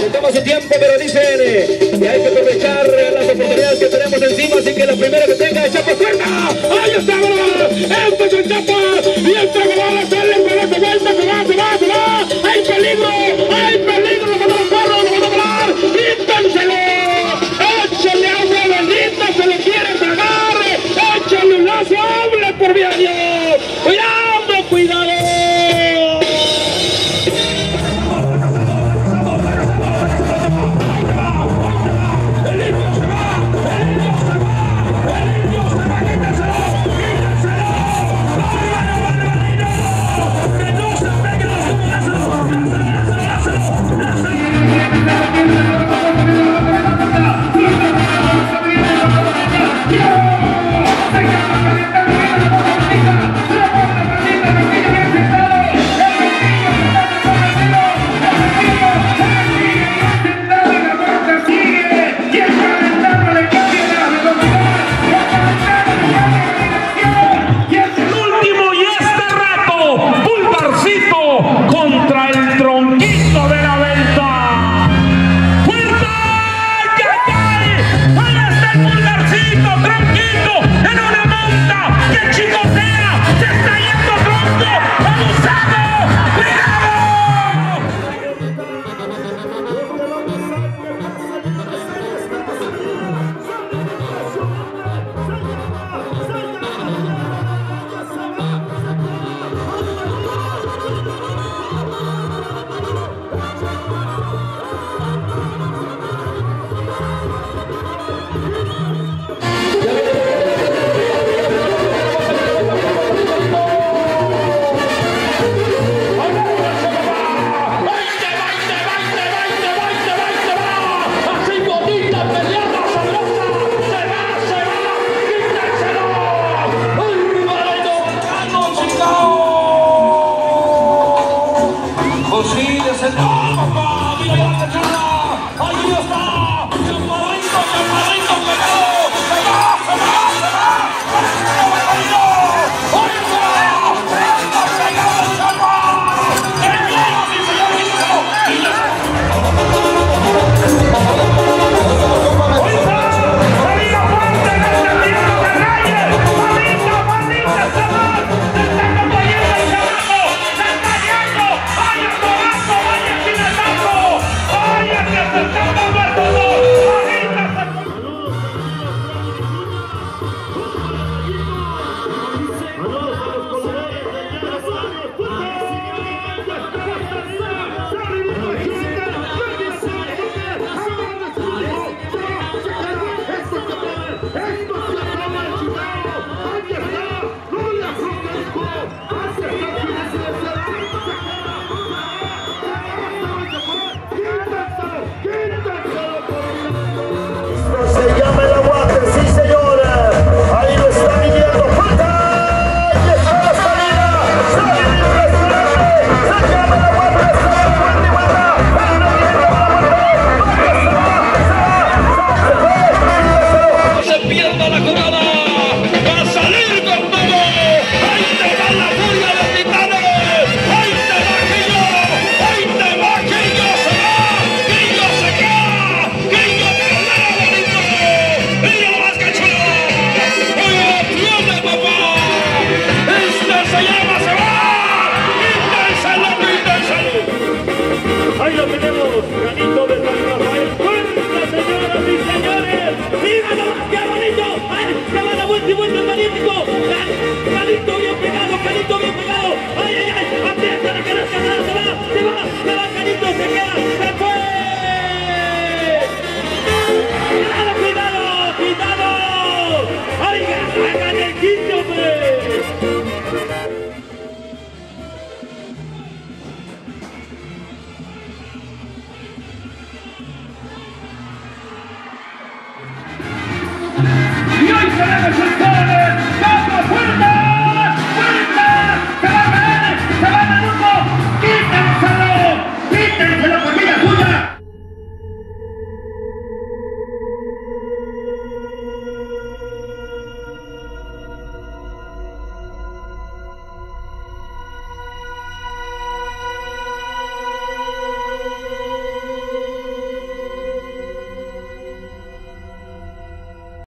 toma su tiempo, pero dicen que hay que aprovechar las oportunidades que tenemos encima, así que la primera que tenga, Chapa suelta. ¡Ahí está, bro! ¡Empezó el Chapa! ¡Y entra Guevara! ¡Sale, pero se vuelta! ¡Se va! ¡Hay peligro! ¡Hay peligro! ¡Lo van a perro! ¡Lo van a volar! ¡Quítenselo! ¡Échale agua bendita! ¡Se lo quiere tragar! ¡Échale un lazo! ¡Hable por Dios! ¡Cuidado! ¡Cuidado! Y hoy tenemos el poder, ¡vamos fuerte!